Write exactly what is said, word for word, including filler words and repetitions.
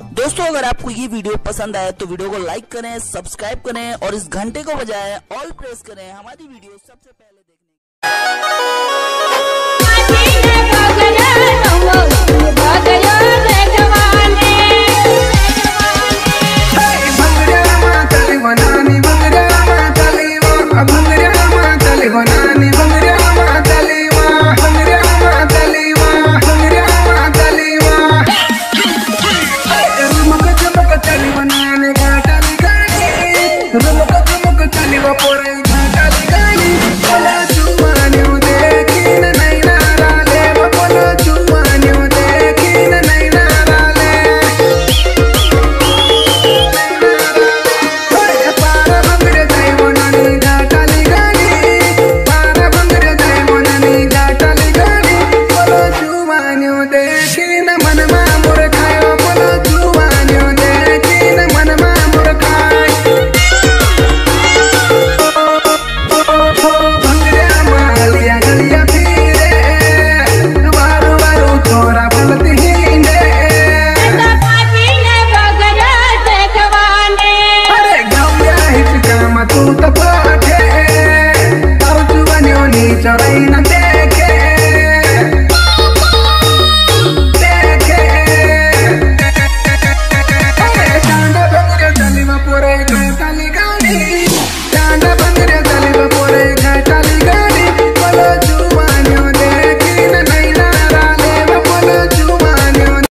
दोस्तों अगर आपको ये वीडियो पसंद आए तो वीडियो को लाइक करें, सब्सक्राइब करें और इस घंटे को बजाएं, ऑल प्रेस करें हमारी वीडियो सबसे पहले देखने। Thank you.